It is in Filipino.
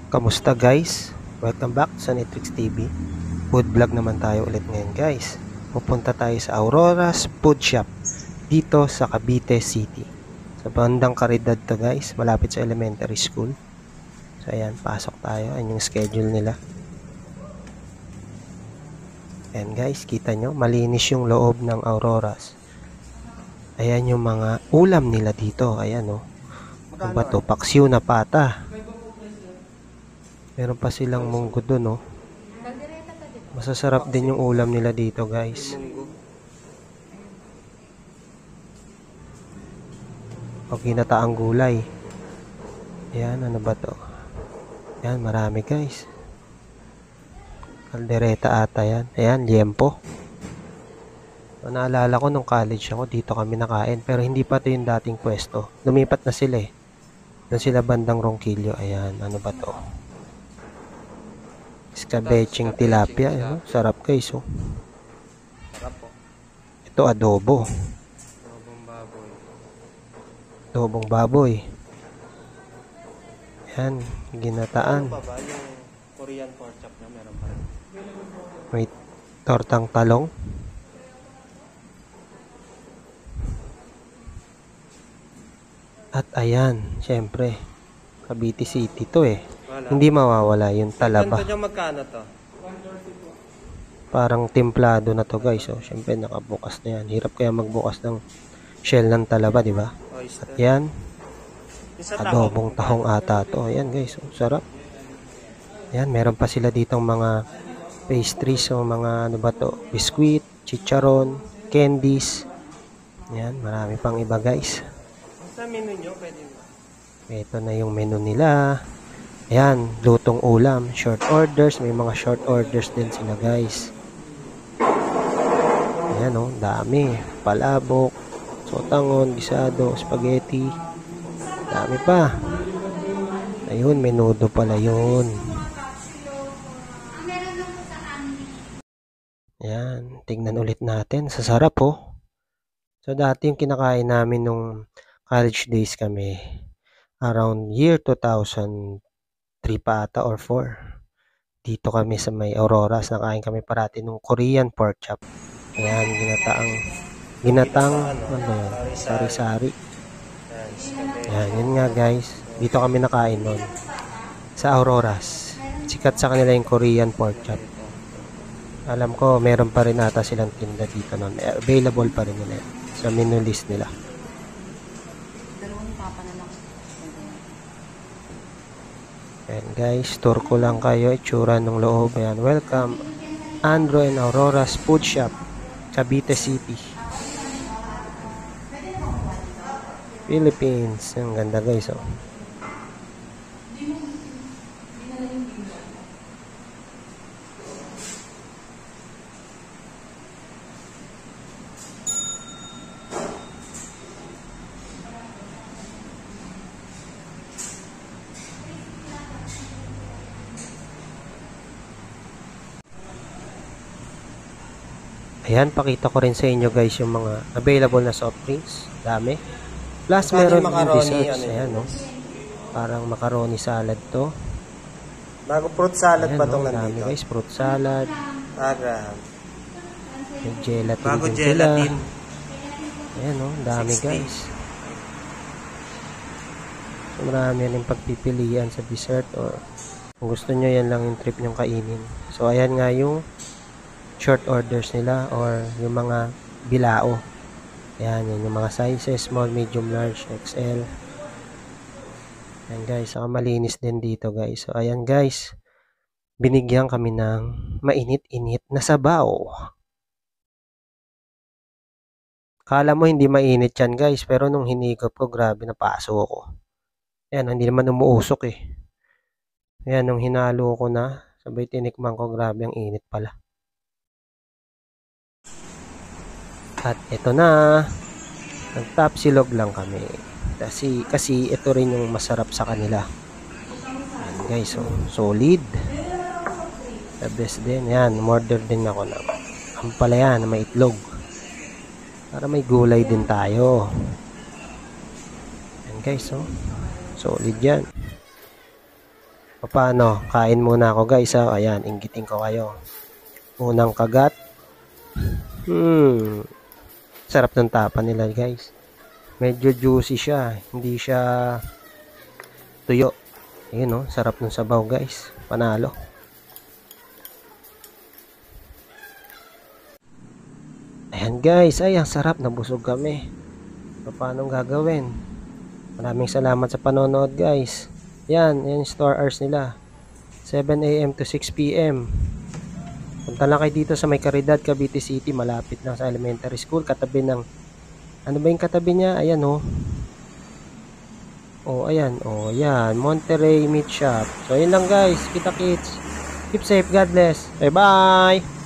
Kamusta guys? Welcome back sa Netrix TV. Food vlog naman tayo ulit ngayon guys. Pupunta tayo sa Aurora's Food Shop dito sa Cavite City. Sa bandang Caridad to guys, malapit sa elementary school. So ayan, pasok tayo. Ayan yung schedule nila. Ayan guys, kita nyo, malinis yung loob ng Aurora's. Ayan yung mga ulam nila dito. Ayan o. Ano ba to? Paksiw na pata. Meron pa silang munggo dun, oh. Masasarap din yung ulam nila dito, guys. O ginataang gulay. Ayan, ano ba to? Ayan, marami, guys. Kaldereta ata yan. Ayan, liempo. So, naalala ko nung college ako, dito kami nakain. Pero hindi pa ito yung dating pwesto. Lumipat na sila eh. Doon sila bandang Ronquillo. Ayan, ano ba to? Escabeching tilapia, ano? Sarap guys, oh. Sarap po. Ito adobo. Adobong baboy. Adobong baboy. Yan, ginataan. Ano pa ba yung Korean pork chop na meron pa rin? May tortang talong. At ayan, syempre, Cavite City to eh. Wala. Hindi mawawala yung talaba. Ganito nyo magkano to? Parang templado na to guys. So, syempre nakabukas na yan. Hirap kaya magbukas ng shell ng talaba, di ba? Oyster. At yan, Isa adobong tahong ata to. Ayan guys, oh, sarap. Ayan, meron pa sila ditong mga pastries o mga ano ba to? Biskuit, chicharon, candies. Ayan, marami pang iba guys. Sa menu nyo, pwede mo. Ito na yung menu nila. Ayan, lutong ulam, short orders. May mga short orders din sila guys. Ayan o, dami. Palabok, sotangon, gisado, spaghetti. Dami pa. Ayun, menudo pala yun. Ayan, tingnan ulit natin. Sasarap oh. So dati yung kinakain namin nung college days kami. Around year 2003 pa ata or 4. Dito kami sa may Aurora's, nakain kami parati nung Korean pork chop. Ayan, ginatang, ano yun, sari-sari. Ayan, yun nga guys. Dito kami nakain nun. Sa Aurora's. Sikat sa kanila yung Korean pork chop. Alam ko, meron pa rin ata silang tinda dito nun. Available pa rin nila sa menu list nila. Ayan guys, tour ko lang kayo itsura ng loob. Ayan, welcome Andrew and Aurora's Food Shop, Cavite City, Philippines. Ang ganda guys, oh. Ayan, pakita ko rin sa inyo guys yung mga available na soft drinks. Dami. Plus meron din desserts. Ayan, no? Parang macaroni salad to. Bago fruit salad Ayan, pa no? itong Dami nandito. guys, fruit salad. Para. May gelatin Bago din gelatin. sila. Ayan, no? Dami 60. guys. So, marami rin pagpipilian sa dessert or kung gusto nyo yan lang yung trip nyong kainin. So ayan nga yung short orders nila or yung mga bilao. Ayan, yan yung mga sizes, small, medium, large, XL. Ayan guys, saka malinis din dito guys. So ayan guys, binigyan kami ng mainit-init na sabaw. Kala mo hindi mainit yan guys, pero nung hinigop ko, grabe napaso ako. Ayan, hindi naman umuusok eh. Ayan, nung hinalo ko na, sabay tinikman ko, grabe ang init pala. At ito na, nagtapsilog lang kami. Kasi ito rin yung masarap sa kanila. Ayan guys, so, solid. The best din. Ayan, order din ako ng ampalaya na may itlog. Para may gulay din tayo. Ayan guys, so solid yan. Paano? Kain muna ako guys. Ayan, inggitin ko kayo. Unang kagat. Sarap ng tapa nila guys. Medyo juicy siya. Hindi siya tuyo. Ayun sarap ng sabaw guys. Panalo. Ayan guys, ay ang sarap, nabusog kami. Paano gagawin? Maraming salamat sa panonood guys. Yan yung store hours nila. 7 AM to 6 PM. Punta lang kayo dito sa May Caridad, Cavite City. Malapit lang sa elementary school. Katabi ng, ano ba yung katabi niya? Ayan ayan. Yan. Monterey Meat Shop. So, yun lang guys. Kita kits. Keep safe. God bless. Bye bye.